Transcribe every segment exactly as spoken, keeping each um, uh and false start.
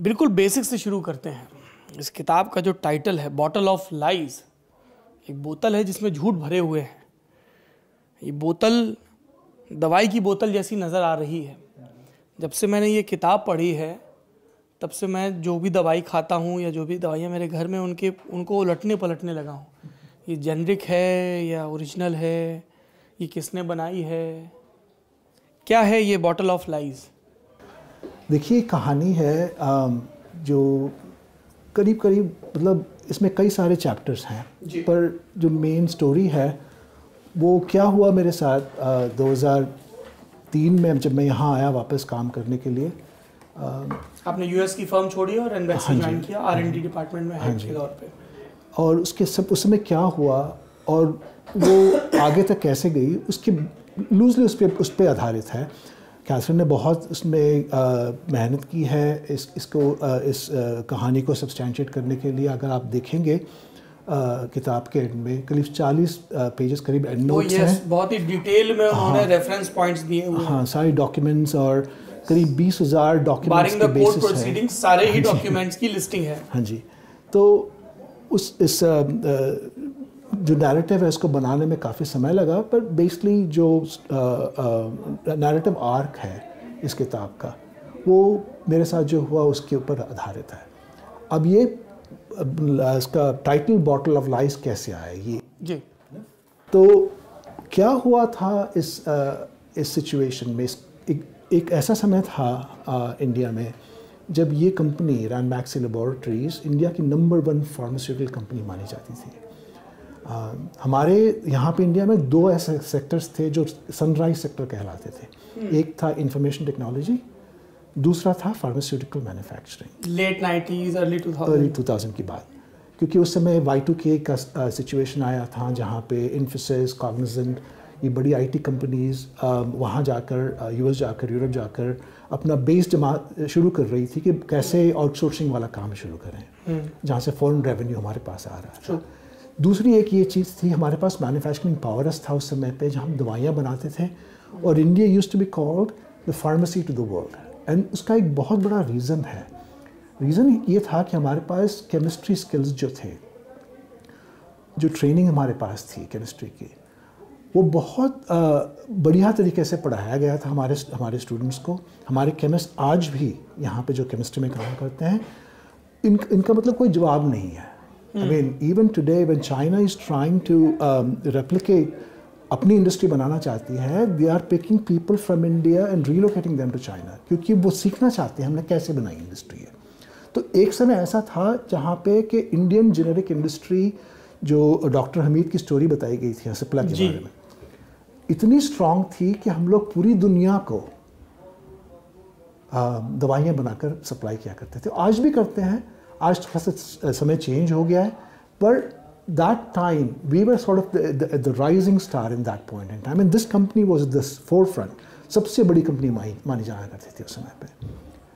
बिल्कुल बेसिक से शुरू करते हैं। इस किताब का जो टाइटल है बॉटल ऑफ लाइज, एक बोतल है जिसमें झूठ भरे हुए हैं। ये बोतल दवाई की बोतल जैसी नज़र आ रही है। जब से मैंने ये किताब पढ़ी है तब से मैं जो भी दवाई खाता हूँ या जो भी दवाइयाँ मेरे घर में उनके उनको उलटने पलटने लगा हूँ। ये जेनरिक है या ओरिजिनल है, ये किसने बनाई है, क्या है ये बॉटल ऑफ लाइज? देखिए, कहानी है जो करीब करीब मतलब इसमें कई सारे चैप्टर्स हैं, पर जो मेन स्टोरी है वो क्या हुआ मेरे साथ दो हज़ार तीन में जब मैं यहाँ आया वापस काम करने के लिए। आ, आपने यूएस की फर्म छोड़ी और एनबैक्सी ज्वाइन किया आर एंड डी डिपार्टमेंट में हेड के तौर पे। और उसके सब उस समय क्या हुआ और वो आगे तक कैसे गई उसकी लूजली उस पर उस पर आधारित है। कैथरीन ने बहुत उसमें मेहनत की है इस इसको आ, इस आ, कहानी को सब्सटैंशिएट करने के लिए। अगर आप देखेंगे आ, किताब के एंड में करीब चालीस पेजेस करीब एंड नोट्स हैं। बहुत ही डिटेल में उन्होंने रेफरेंस पॉइंट्स दिए हुए हैं। हाँ, सारे डॉक्यूमेंट्स और करीब बीस हज़ार डॉक्यूमेंट्स के बेसिस है। सारे ही डॉक्यूमेंट्स की लिस्टिंग है। हाँ जी, तो उस इस जो नैरेटिव है इसको बनाने में काफ़ी समय लगा, पर बेसिकली जो नैरेटिव आर्क है इस किताब का वो मेरे साथ जो हुआ उसके ऊपर आधारित है। अब ये इसका टाइटल बॉटल ऑफ लाइज कैसे आया ये जी, तो क्या हुआ था इस आ, इस सिचुएशन में। इस, एक, एक ऐसा समय था आ, इंडिया में जब ये कंपनी रैनबैक्सी लेबोरेटरीज इंडिया की नंबर वन फार्मास्यूटिकल कंपनी मानी जाती थी। आ, हमारे यहाँ पे इंडिया में दो ऐसे सेक्टर्स थे जो सनराइज सेक्टर कहलाते थे। एक था इंफॉर्मेशन टेक्नोलॉजी, दूसरा था pharmaceutical manufacturing. Late nineties early two thousand early two thousand की बात, क्योंकि उस समय वाई टू के का सिचुएशन आया था जहाँ पे इन्फोसिस, कॉग्निजेंट, ये बड़ी आईटी कंपनीज़ वहाँ जाकर यूएस जाकर यूरोप जाकर अपना बेस जमा शुरू कर रही थी कि कैसे आउटसोर्सिंग वाला काम शुरू करें, जहाँ से फॉरेन रेवेन्यू हमारे पास आ रहा था। दूसरी एक ये चीज़ थी, हमारे पास मैन्युफैक्चरिंग पावर्स था उस समय पे जहाँ हम दवाइयाँ बनाते थे, और India used to be called the pharmacy to the world. And उसका एक बहुत बड़ा रीज़न है। रीज़न ये था कि हमारे पास केमिस्ट्री स्किल्स जो थे, जो ट्रेनिंग हमारे पास थी केमिस्ट्री की, वो बहुत आ, बढ़िया तरीके से पढ़ाया गया था हमारे हमारे स्टूडेंट्स को। हमारे केमिस्ट आज भी यहाँ पे जो केमिस्ट्री में काम करते हैं, इन इनका मतलब कोई जवाब नहीं है। I mean even today when China is trying to replicate, अपनी इंडस्ट्री बनाना चाहती है, they are picking people from India and relocating them to China, क्योंकि वो सीखना चाहते हैं हमने कैसे बनाई इंडस्ट्री है। तो एक समय ऐसा था जहाँ पे कि इंडियन जेनेरिक इंडस्ट्री, जो डॉक्टर हमीद की स्टोरी बताई गई थी सिप्ला के बारे में, इतनी स्ट्रॉन्ग थी कि हम लोग पूरी दुनिया को दवाइयाँ बनाकर सप्लाई किया करते थे। आज भी करते हैं, आज थोड़ा सा समय चेंज हो गया है, पर that time we were sort of the rising star in that point in time, and this company was the forefront, सबसे बड़ी कंपनी मानी जाया करती थी उस समय पे।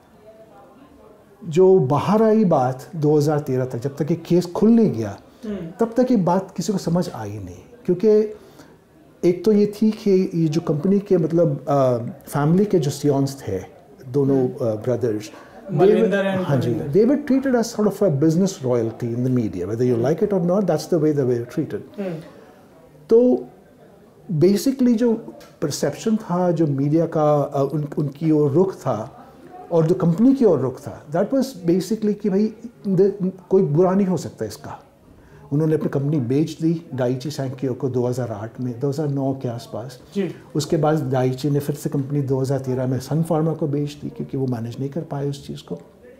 जो बाहर आई बात दो हज़ार तेरह तक, जब तक ये केस खुल नहीं गया तब तक ये बात किसी को समझ आई नहीं, क्योंकि एक तो ये थी कि ये जो कंपनी के मतलब फैमिली के जो सियॉन्स थे, दोनों ब्रदर्स, हाँ जी, they were treated as sort of a business royalty in the media, whether you like it or not, that's the way they were treated. तो बेसिकली जो परसेप्शन था, जो मीडिया का उन, उनकी ओर रुख था और जो कंपनी की ओर रुख था, दैट वाज बेसिकली कि भाई कोई बुरा नहीं हो सकता इसका। उन्होंने अपनी कंपनी बेच दी डाइची सैंकियो को दो हज़ार आठ में, दो हज़ार नौ के आसपास। उसके बाद डाइची ने फिर से कंपनी दो हज़ार तेरह में सन फार्मा को बेच दी, क्योंकि वो मैनेज नहीं कर पाए उस चीज़ को।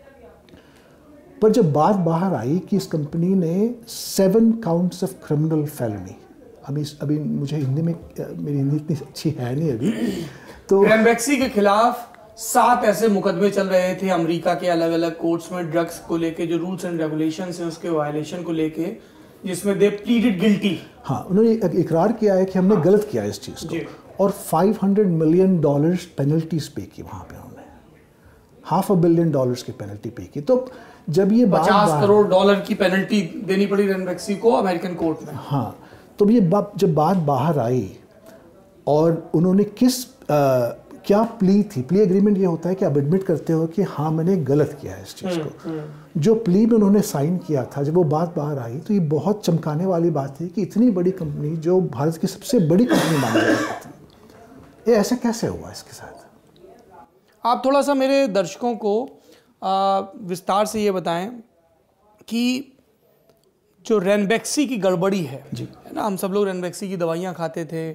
पर जब बात बाहर आई कि इस कंपनी ने seven counts of criminal felony, अभी अभी मुझे हिंदी में, मेरी हिंदी इतनी अच्छी है नहीं अभी, तो रैनबैक्सी के खिलाफ सात ऐसे मुकदमे चल रहे थे अमेरिका के अलग अलग कोर्ट्स में, ड्रग्स को लेके, जो रूल्स एंड रेगुलेशंस हैं उसके वायलेशन को लेके, जिसमें दे प्लीडेड गिल्टी। हाँ, उन्होंने इकरार किया है कि हमने हाँ। गलत किया इस चीज़ को, और पाँच सौ मिलियन डॉलर्स पेनल्टीज पे की वहाँ पे उन्होंने, हाफ अ बिलियन डॉलर्स की पेनल्टी पे की। तो जब ये पचास करोड़ डॉलर की पेनल्टी देनी पड़ी रैनबैक्सी को अमेरिकन कोर्ट में। हाँ, तो ये जब बात बाहर आई और उन्होंने किस आ, क्या प्ली थी? प्ली एग्रीमेंट ये होता है कि आप एडमिट करते हो कि हाँ मैंने गलत किया है इस चीज़ को। जो प्ली में उन्होंने साइन किया था, जब वो बात बाहर आई तो ये बहुत चमकाने वाली बात थी कि इतनी बड़ी कंपनी जो भारत की सबसे बड़ी कंपनी मानी जाती थी, ये ऐसा कैसे हुआ इसके साथ? आप थोड़ा सा मेरे दर्शकों को आ, विस्तार से ये बताएं कि जो रेनबेक्सी की गड़बड़ी है, जी, है ना, हम सब लोग रेनबेक्सी की दवाइयाँ खाते थे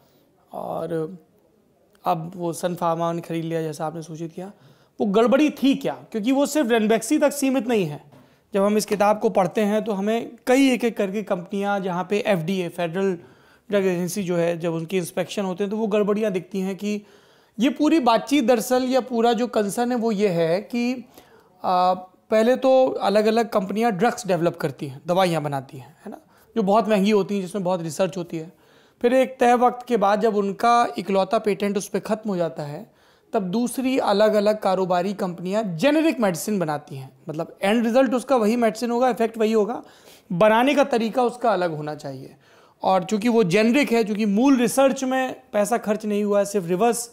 और अब वो सन फार्मा ने खरीद लिया जैसा आपने सूचित किया। वो गड़बड़ी थी क्या? क्योंकि वो सिर्फ रेनबेक्सी तक सीमित नहीं है। जब हम इस किताब को पढ़ते हैं तो हमें कई एक एक करके कंपनियां, जहाँ पे एफडीए, फेडरल ड्रग एजेंसी जो है, जब उनकी इंस्पेक्शन होते हैं तो वो गड़बड़ियाँ दिखती हैं कि ये पूरी बातचीत दरअसल या पूरा जो कंसर्न है वो ये है कि आ, पहले तो अलग अलग कंपनियाँ ड्रग्स डेवलप करती हैं, दवाइयाँ बनाती हैं, है ना, जो बहुत महंगी होती हैं, जिसमें बहुत रिसर्च होती है। फिर एक तय वक्त के बाद जब उनका इकलौता पेटेंट उस पर ख़त्म हो जाता है, तब दूसरी अलग अलग कारोबारी कंपनियां जेनेरिक मेडिसिन बनाती हैं। मतलब एंड रिजल्ट उसका वही मेडिसिन होगा, इफेक्ट वही होगा, बनाने का तरीका उसका अलग होना चाहिए। और चूंकि वो जेनेरिक है, चूंकि मूल रिसर्च में पैसा खर्च नहीं हुआ है, सिर्फ रिवर्स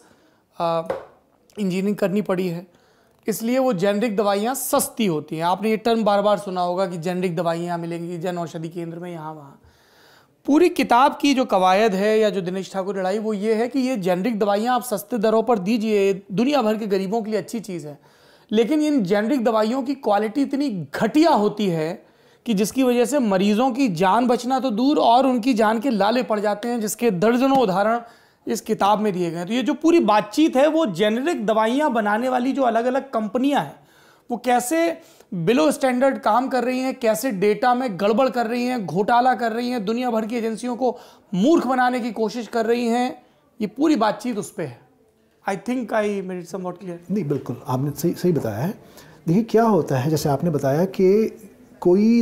इंजीनियरिंग करनी पड़ी है, इसलिए वो जेनेरिक दवाइयाँ सस्ती होती हैं। आपने ये टर्म बार बार सुना होगा कि जेनेरिक दवाइयाँ मिलेंगी जन औषधि केंद्र में, यहाँ वहाँ। पूरी किताब की जो कवायद है या जो दिनेश ठाकुर लड़ाई वो ये है कि ये जेनेरिक दवाइयाँ आप सस्ते दरों पर दीजिए, दुनिया भर के गरीबों के लिए अच्छी चीज़ है, लेकिन इन जेनेरिक दवाइयों की क्वालिटी इतनी घटिया होती है कि जिसकी वजह से मरीजों की जान बचना तो दूर और उनकी जान के लाले पड़ जाते हैं, जिसके दर्जनों उदाहरण इस किताब में दिए गए हैं। तो ये जो पूरी बातचीत है वो जेनेरिक दवाइयाँ बनाने वाली जो अलग अलग कंपनियाँ हैं वो कैसे बिलो स्टैंडर्ड काम कर रही हैं, कैसे डेटा में गड़बड़ कर रही हैं, घोटाला कर रही हैं, दुनिया भर की एजेंसियों को मूर्ख बनाने की कोशिश कर रही हैं, ये पूरी बातचीत उस पर है। I think I made it somewhat clear. नहीं, बिल्कुल आपने सही सही बताया है। देखिए क्या होता है, जैसे आपने बताया कि कोई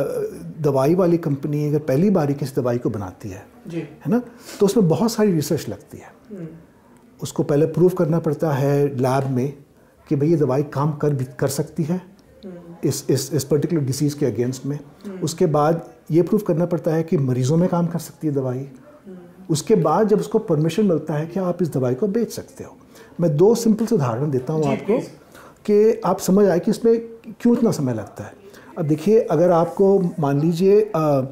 दवाई वाली कंपनी अगर पहली बारी किसी दवाई को बनाती है जी, है ना, तो उसमें बहुत सारी रिसर्च लगती है। उसको पहले प्रूव करना पड़ता है लैब में कि भाई ये दवाई काम कर भी कर सकती है इस इस इस पर्टिकुलर डिसीज़ के अगेंस्ट में। उसके बाद ये प्रूव करना पड़ता है कि मरीजों में काम कर सकती है दवाई। उसके बाद जब उसको परमिशन मिलता है कि आप इस दवाई को बेच सकते हो। मैं दो सिंपल से उदाहरण देता हूँ आपको कि आप समझ आए कि इसमें क्यों इतना समय लगता है। अब देखिए, अगर आपको मान लीजिए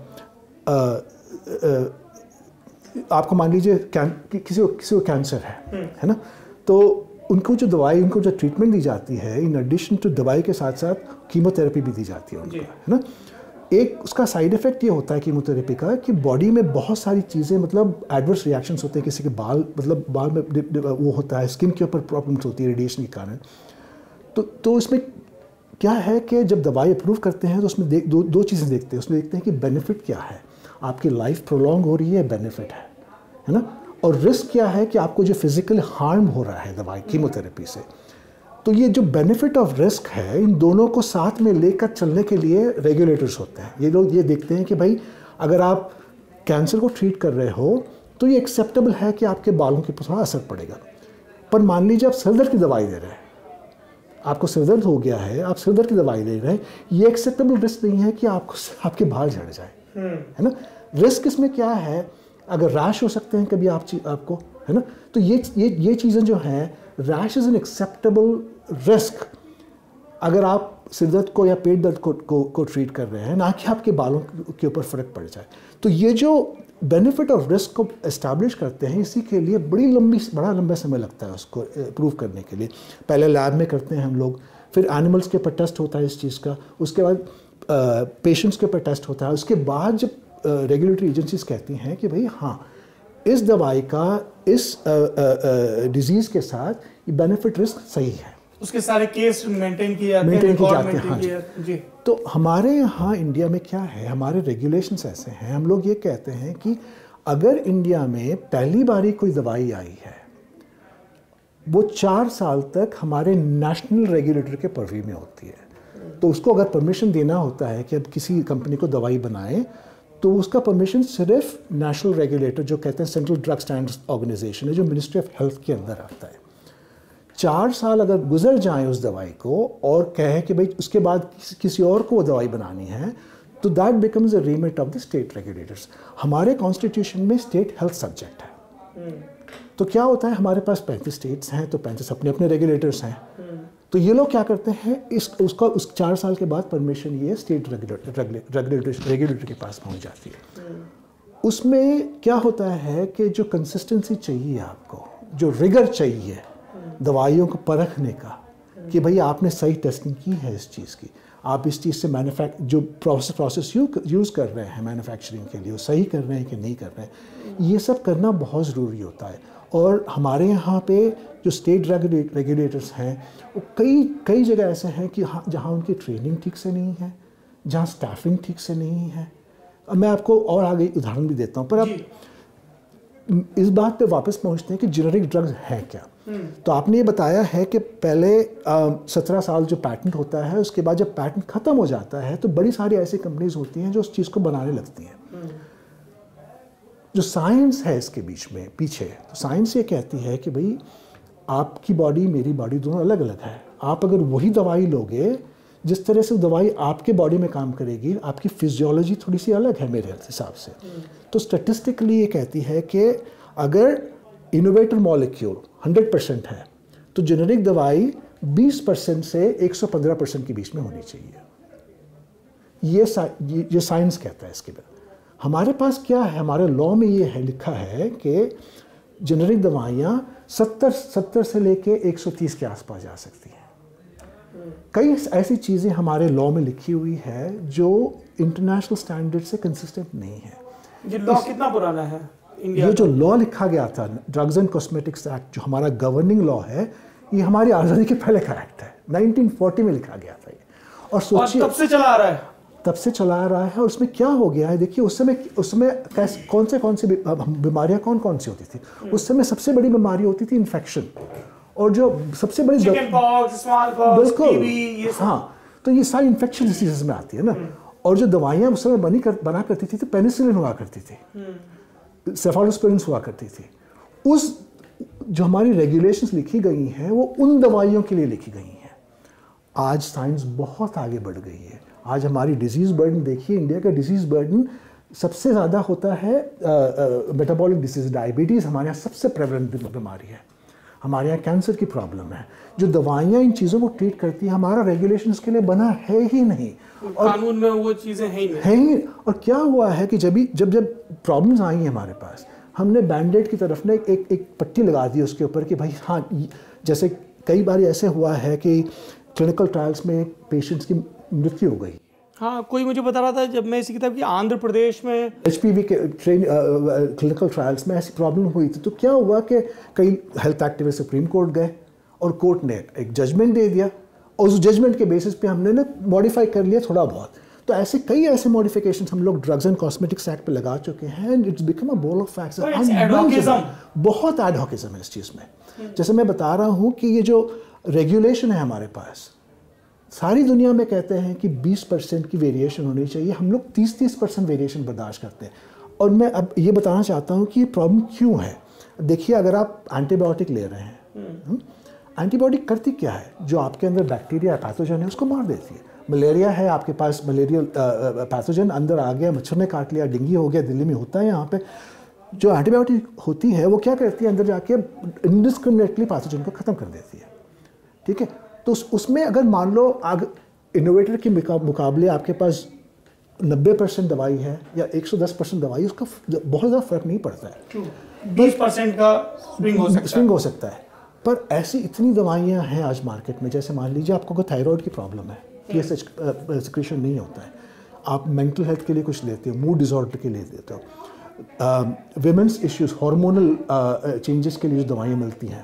आपको मान लीजिए कि, किसी को किसी को कैंसर है है ना, तो उनको जो दवाई, उनको जो ट्रीटमेंट दी जाती है, इन एडिशन टू दवाई के साथ साथ कीमोथेरेपी भी दी जाती है उनको, है ना। एक उसका साइड इफ़ेक्ट ये होता है कीमोथेरेपी का कि बॉडी में बहुत सारी चीज़ें, मतलब एडवर्स रिएक्शंस होते हैं। किसी के बाल, मतलब बाल में वो होता है, स्किन के ऊपर प्रॉब्लम्स होती है रेडिएशन के कारण। तो तो इसमें क्या है कि जब दवाई अप्रूव करते हैं तो उसमें देख दो दो चीज़ें देखते हैं। उसमें देखते हैं कि बेनिफिट क्या है, आपकी लाइफ प्रोलॉन्ग हो रही है, बेनिफिट है है ना, और रिस्क क्या है कि आपको जो फिजिकल हार्म हो रहा है दवाई कीमोथेरेपी से। तो ये जो बेनिफिट ऑफ रिस्क है, इन दोनों को साथ में लेकर चलने के लिए रेगुलेटर्स होते हैं। ये लोग ये देखते हैं कि भाई अगर आप कैंसर को ट्रीट कर रहे हो तो ये एक्सेप्टेबल है कि आपके बालों के ऊपर थोड़ा असर पड़ेगा। पर मान लीजिए आप सिरदर्द की दवाई दे रहे हैं, आपको सिरदर्द हो गया है, आप सिरदर्द की दवाई दे रहे हैं, ये एक्सेप्टेबल रिस्क नहीं है कि आपको आपके बाल झड़ जाए, है ना। रिस्क इसमें क्या है, अगर रैश हो सकते हैं कभी आप आपको, है ना। तो ये ये ये चीज़ें जो हैं, rash is an acceptable risk अगर आप सिरदर्द को या पेट दर्द को को, को ट्रीट कर रहे हैं, ना कि आपके बालों के ऊपर फ़र्क पड़ जाए। तो ये जो बेनिफिट ऑफ रिस्क को इस्टेब्लिश करते हैं, इसी के लिए बड़ी लंबी बड़ा लंबा समय लगता है उसको प्रूव करने के लिए। पहले लैब में करते हैं हम लोग, फिर एनिमल्स के ऊपर टेस्ट होता है इस चीज़ का, उसके बाद पेशेंट्स के ऊपर टेस्ट होता है। उसके बाद जब रेगुलेटरी एजेंसीज कहती हैं कि भाई हाँ, इस दवाई का इस डिजीज़ के साथ ये बेनिफिट रिस्क सही है, उसके सारे केस मेंटेन किए जाते हैं, मेंटेन किए जाते हैं। हाँ जी। जी। तो हमारे यहाँ इंडिया में क्या है, हमारे रेगुलेशंस ऐसे हैं, हम लोग ये कहते हैं कि अगर इंडिया में पहली बारी कोई दवाई आई है, वो चार साल तक हमारे नेशनल रेगुलेटर के परवी में होती है। तो उसको अगर परमिशन देना होता है कि अब किसी कंपनी को दवाई बनाए, तो उसका परमिशन सिर्फ नेशनल रेगुलेटर, जो कहते हैं सेंट्रल ड्रग स्टैंडर्ड्स ऑर्गेनाइजेशन है, जो मिनिस्ट्री ऑफ हेल्थ के अंदर आता है। चार साल अगर गुजर जाएं उस दवाई को और कहे कि भाई उसके बाद किसी और को वो दवाई बनानी है, तो that becomes a remit of the state regulators. हमारे कॉन्स्टिट्यूशन में स्टेट हेल्थ सब्जेक्ट है, तो क्या होता है, हमारे पास पैंतीस स्टेट्स हैं, तो पैंतीस अपने अपने रेगुलेटर्स हैं। तो ये लोग क्या करते हैं, इस उसका उस चार साल के बाद परमिशन ये स्टेट रेगुलेटर रेगुलेटर के पास पहुंच जाती है। उसमें क्या होता है कि जो कंसिस्टेंसी चाहिए आपको, जो रिगर चाहिए दवाइयों को परखने का, कि भाई आपने सही टेस्टिंग की है इस चीज़ की, आप इस चीज़ से मैन्युफैक्च जो प्रोसेस प्रोसेस यूज़ कर रहे हैं मैन्युफैक्चरिंग के लिए, वो सही कर रहे हैं कि नहीं कर रहे हैं, ये सब करना बहुत ज़रूरी होता है। और हमारे यहाँ पे जो स्टेट रेगुलेटर्स हैं, वो कई कई जगह ऐसे हैं कि हाँ, जहाँ उनकी ट्रेनिंग ठीक से नहीं है, जहाँ स्टाफिंग ठीक से नहीं है। अब मैं आपको और आगे उदाहरण भी देता हूँ, पर अब इस बात पे वापस पहुँचते हैं कि जेनेरिक ड्रग्स हैं क्या। तो आपने ये बताया है कि पहले सत्रह साल जो पैटेंट होता है, उसके बाद जब पैटेंट ख़त्म हो जाता है तो बड़ी सारी ऐसी कंपनीज होती हैं जो उस चीज़ को बनाने लगती हैं। जो साइंस है इसके बीच में पीछे, तो साइंस ये कहती है कि भाई आपकी बॉडी मेरी बॉडी दोनों अलग अलग है। आप अगर वही दवाई लोगे, जिस तरह से दवाई आपके बॉडी में काम करेगी, आपकी फिजियोलॉजी थोड़ी सी अलग है मेरे हिसाब से। तो स्टेटिस्टिकली ये कहती है कि अगर इनोवेटर मॉलिक्यूल हंड्रेड परसेंट है तो जेनेरिक दवाई बीस परसेंट से एक सौ पंद्रह परसेंट के बीच में होनी चाहिए। ये सा, ये, ये साइंस कहता है इसके बाद। हमारे पास क्या है, हमारे लॉ में ये है, लिखा है कि जेनेरिक दवाइयाँ सत्तर सत्तर से लेके एक सौ तीस के आसपास जा सकती हैं। कई ऐसी चीज़ें हमारे लॉ में लिखी हुई है जो इंटरनेशनल स्टैंडर्ड से कंसिस्टेंट नहीं है। ये लॉ कितना पुराना है? ये जो लॉ लिखा गया था, ड्रग्स एंड कॉस्मेटिक्स एक्ट, जो हमारा गवर्निंग लॉ है, ये हमारी आज़ादी के पहले का एक्ट है, नाइनटीन फोर्टी में लिखा गया था ये। और सोचिए तब से चला आ रहा है, तब से चला आ रहा है। और उसमें क्या हो गया है, देखिए उस समय उस समय कैसे कौन से कौन सी बीमारियां कौन कौन सी होती थी। उस समय सबसे बड़ी बीमारी होती थी इन्फेक्शन, और जो सबसे बड़ी बिल्कुल हाँ, तो ये सारी इन्फेक्शन डिसीजेस में आती है ना। और जो दवाइयाँ उस समय बनी कर बना करती थी तो पेनिसिलिन हुआ करती थी, सेफालोस्पोरिन हुआ करती थी। उस जो हमारी रेगुलेशंस लिखी गई हैं वो उन दवाइयों के लिए लिखी गई हैं। आज साइंस बहुत आगे बढ़ गई है। आज हमारी डिजीज़ बर्डन देखिए, इंडिया का डिजीज़ बर्डन सबसे ज़्यादा होता है मेटाबॉलिक डिसीज़, डायबिटीज़ हमारे यहाँ सबसे प्रेवलेंट बीमारी है। हमारे यहाँ कैंसर की प्रॉब्लम है। जो दवाइयाँ इन चीज़ों को ट्रीट करती है, हमारा रेगुलेशन इसके लिए बना है ही नहीं, और कानून में वो चीज़ें हैं ही नहीं है ही। और क्या हुआ है कि जब भी जब जब प्रॉब्लम्स आई हैं हमारे पास, हमने बैंडेड की तरफ ने एक एक पट्टी लगा दी उसके ऊपर कि भाई हाँ, जैसे कई बार ऐसे हुआ है कि क्लिनिकल ट्रायल्स में पेशेंट्स की मृत्यु हो गई। हाँ, कोई मुझे बता रहा था जब मैं इसी किताब की आंध्र प्रदेश में एच पी वी के ट्रेन क्लिनिकल ट्रायल्स में ऐसी प्रॉब्लम हुई थी। तो क्या हुआ कि कई हेल्थ एक्टिविस्ट सुप्रीम कोर्ट गए और कोर्ट ने एक जजमेंट दे दिया, और उस जजमेंट के बेसिस पे हमने ना मॉडिफाई कर लिया थोड़ा बहुत। तो ऐसे कई ऐसे मॉडिफिकेशन हम लोग ड्रग्स एंड कॉस्मेटिक्स एक्ट पे लगा चुके हैं, and it's become a ball of facts. बहुत एडहॉकिज्म है इस चीज़ में। जैसे मैं बता रहा हूँ कि ये जो रेगुलेशन है हमारे पास, सारी दुनिया में कहते हैं कि बीस परसेंट की वेरिएशन होनी चाहिए, हम लोग तीस तीस परसेंट वेरिएशन बर्दाश्त करते हैं। और मैं अब ये बताना चाहता हूँ कि ये प्रॉब्लम क्यों है। देखिए, अगर आप एंटीबायोटिक ले रहे हैं, एंटीबायोटिक करती क्या है, जो आपके अंदर बैक्टीरिया पैथोजन है उसको मार देती है। मलेरिया है आपके पास, मलेरिया पैथोजन अंदर आ गया, मच्छर ने काट लिया, डेंगू हो गया, दिल्ली में होता है यहाँ पे। जो एंटीबायोटिक होती है वो क्या करती है, अंदर जाके इंडिस्क्रिमिनेटली पैथोजन को ख़त्म कर देती है। ठीक है, तो उस, उसमें अगर मान लो आग इनोवेटर के मुकाबले आपके पास नब्बे परसेंट दवाई है या एक सौ दस परसेंट दवाई, उसका बहुत ज़्यादा फर्क नहीं पड़ता है। बीस परसेंट का स्विंग हो सकता स्विंग हो सकता है। पर ऐसी इतनी दवाइयाँ हैं आज मार्केट में, जैसे मान लीजिए आपको कोई थायराइड की प्रॉब्लम है, ये सिक्रेशन नहीं होता है, आप मेंटल हेल्थ के लिए कुछ लेते हो, मूड डिसऑर्डर के लिए देते हो, विमेंस इश्यूज, हार्मोनल चेंजेस के लिए जो दवाइयाँ मिलती हैं,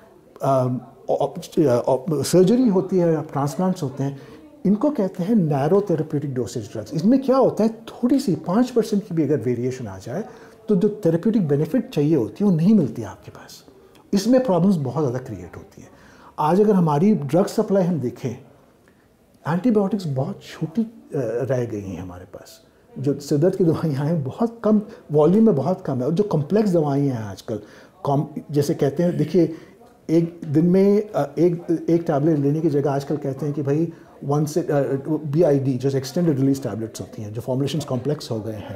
सर्जरी होती है, ट्रांसप्लांट्स होते हैं, इनको कहते हैं नैरो थेरेप्यूटिक डोसेज ड्रग्स। इसमें क्या होता है, थोड़ी सी पाँच परसेंट की भी अगर वेरिएशन आ जाए तो जो थेरेप्यूटिक बेनिफिट चाहिए होती है वो नहीं मिलती है आपके पास। इसमें प्रॉब्लम्स बहुत ज़्यादा क्रिएट होती है। आज अगर हमारी ड्रग सप्लाई हम देखें, एंटीबायोटिक्स बहुत छोटी रह गई हैं हमारे पास। जो सिरदर्द की दवाइयाँ हैं बहुत कम वॉल्यूम में, बहुत कम है। और जो कॉम्प्लेक्स दवाइयाँ हैं आजकल, कॉम जैसे कहते हैं, देखिए एक दिन में एक एक टैबलेट लेने की जगह आजकल कहते हैं कि भाई वन से बी आई डी, जो एक्सटेंडेड रिलीज टैबलेट्स होती हैं, जो फॉर्मुलेशंस कॉम्प्लेक्स हो गए हैं,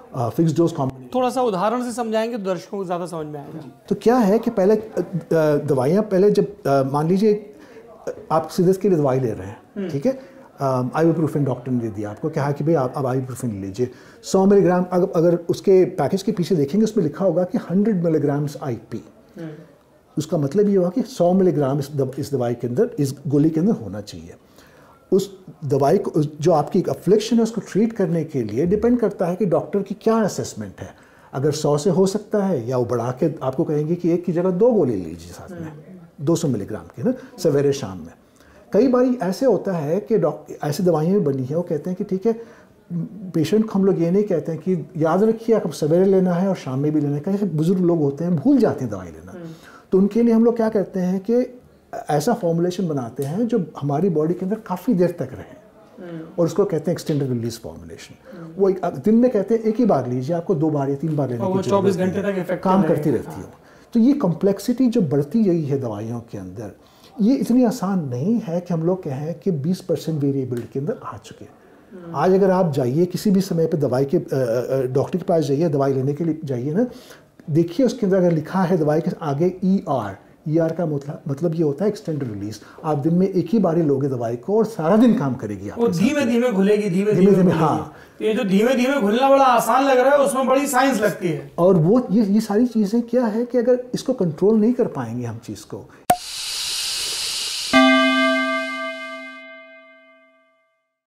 फिक्स डोज कॉम्बिनेशन। थोड़ा सा उदाहरण से समझाएंगे तो दर्शकों को ज़्यादा समझ में आएगा। तो क्या है कि पहले दवाइयाँ पहले जब मान लीजिए आप सीरियस के लिए दवाई ले रहे हैं, ठीक है, आइबुप्रोफेन डॉक्टर ने दे दिया आपको, कहा कि भाई आप अब आइबुप्रोफेन ले लीजिए सौ मिलीग्राम। अगर अगर उसके पैकेज के पीछे देखेंगे उसमें लिखा होगा कि हंड्रेड मिलीग्राम्स आई पी। उसका मतलब ये होगा कि सौ मिलीग्राम इस, दव, इस दवाई के अंदर, इस गोली के अंदर होना चाहिए। उस दवाई को, जो आपकी अफ्लिक्शन है उसको ट्रीट करने के लिए डिपेंड करता है कि डॉक्टर की क्या असेसमेंट है। अगर सौ से हो सकता है, या वो बढ़ा के आपको कहेंगे कि एक की जगह दो गोली लीजिए साथ में दो सौ मिलीग्राम की ना, सवेरे शाम में। कई बार ऐसे होता है कि डॉक्टर, ऐसी दवाइयाँ भी बनी है, वो कहते हैं कि ठीक है, पेशेंट को हम लोग ये नहीं कहते हैं कि याद रखिए आप सवेरे लेना है और शाम में भी लेना है। कई बुजुर्ग लोग होते हैं भूल जाते हैं दवाई लेना, तो उनके लिए हम लोग क्या करते हैं कि ऐसा फॉर्मुलेशन बनाते हैं जो हमारी बॉडी के अंदर काफ़ी देर तक रहे, और उसको कहते हैं एक्सटेंडेड रिलीज फॉर्मुलेशन। वो एक दिन में कहते हैं एक ही बार लीजिए, आपको दो बार या तीन बार लेने की चौबीस घंटे तक इफेक्ट काम करती रहती है। तो ये कॉम्प्लेक्सिटी जो बढ़ती गई है दवाइयों के अंदर, ये इतनी आसान नहीं है कि हम लोग कहें कि बीस परसेंट वेरिएबल के अंदर आ चुके हैं। आज अगर आप जाइए किसी भी समय पे दवाई के डॉक्टर के पास जाइए, दवाई लेने के लिए जाइए ना, देखिए उसके अंदर अगर लिखा है दवाई के आगे ई आर, ई आर का मतलब मतलब ये होता है एक्सटेंडेड रिलीज। आप दिन में एक ही बारी लोगे दवाई को और सारा दिन काम करेगी, वो धीमे धीमे घुलेगी, धीमे धीमे धीमे। हाँ, ये जो धीमे धीमे घुलना बड़ा आसान लग रहा है, उसमें बड़ी साइंस लगती है। और वो ये ये सारी चीज़ें क्या है कि अगर इसको कंट्रोल नहीं कर पाएंगे हम चीज़ को,